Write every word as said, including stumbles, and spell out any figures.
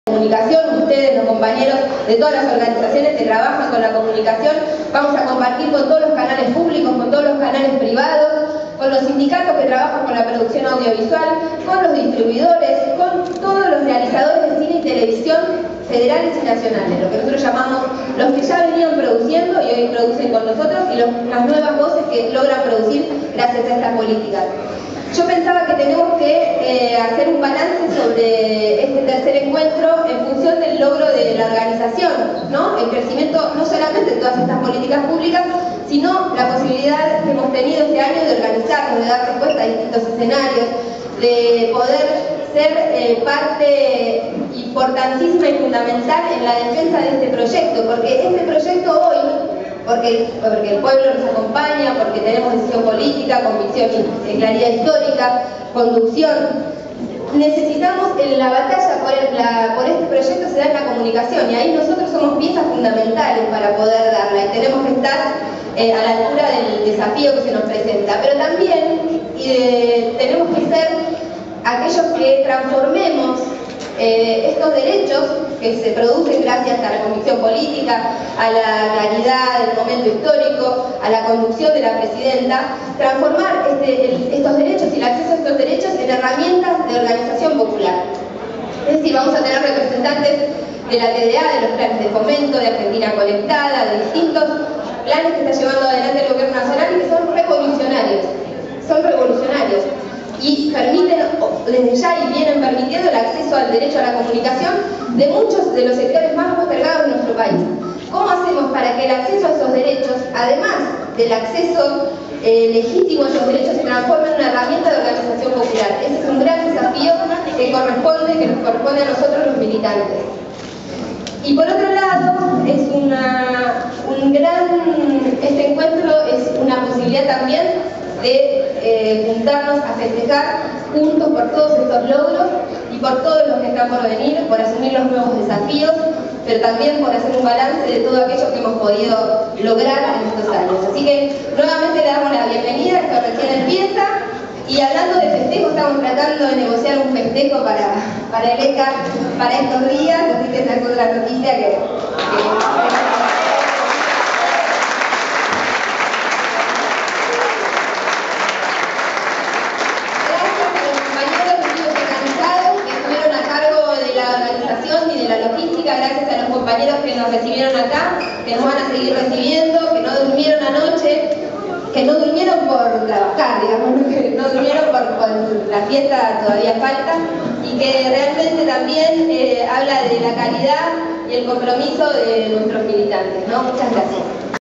Comunicación, ustedes, los compañeros de todas las organizaciones que trabajan con la comunicación, vamos a compartir con todos los canales públicos, con todos los canales privados, con los sindicatos que trabajan con la producción audiovisual, con los distribuidores, con todos los realizadores de cine y televisión federales y nacionales, lo que nosotros llamamos los que ya venían produciendo y hoy producen con nosotros, y los, las nuevas voces que logran producir gracias a estas políticas. Yo pensaba que tenemos que eh, hacer un balance sobre este tercer encuentro en función del logro de la organización, ¿no? El crecimiento no solamente de todas estas políticas públicas, sino la posibilidad que hemos tenido este año de organizarnos, de dar respuesta a distintos escenarios, de poder ser eh, parte importantísima y fundamental en la defensa de este proyecto, porque este proyecto hoy, Porque, porque el pueblo nos acompaña, porque tenemos decisión política, convicción y claridad histórica, conducción. Necesitamos en la batalla por, el, la, por este proyecto se da en la comunicación, y ahí nosotros somos piezas fundamentales para poder darla, y tenemos que estar eh, a la altura del desafío que se nos presenta. Pero también eh, tenemos que ser aquellos que transformemos Eh, estos derechos que se producen gracias a la convicción política, a la claridad del momento histórico, a la conducción de la presidenta, transformar este, el, estos derechos y el acceso a estos derechos en herramientas de organización popular. Es decir, vamos a tener representantes de la T D A, de los planes de fomento, de Argentina Conectada, de distintos planes que está llevando adelante el gobierno nacional y que son revolucionarios, son revolucionarios. Y permiten, desde ya y vienen permitiendo el acceso al derecho a la comunicación de muchos de los sectores más postergados de nuestro país. ¿Cómo hacemos para que el acceso a esos derechos, además del acceso eh, legítimo a esos derechos, se transforme en una herramienta de organización popular? Ese es un gran desafío que corresponde, que nos corresponde a nosotros los militantes. Y por otro lado, es una, un gran, este encuentro es una posibilidad también de eh, juntarnos a festejar juntos por todos estos logros y por todos los que están por venir, por asumir los nuevos desafíos, pero también por hacer un balance de todo aquello que hemos podido lograr en estos años. Así que nuevamente le damos la bienvenida, esto recién empieza, y hablando de festejo, estamos tratando de negociar un festejo para, para el E C A para estos días, así que esa es otra noticia que... que... y de la logística, gracias a los compañeros que nos recibieron acá, que nos van a seguir recibiendo, que no durmieron anoche, que no durmieron por trabajar, digamos, que no durmieron por, por la fiesta todavía falta, y que realmente también eh, habla de la calidad y el compromiso de nuestros militantes, ¿no? Muchas gracias.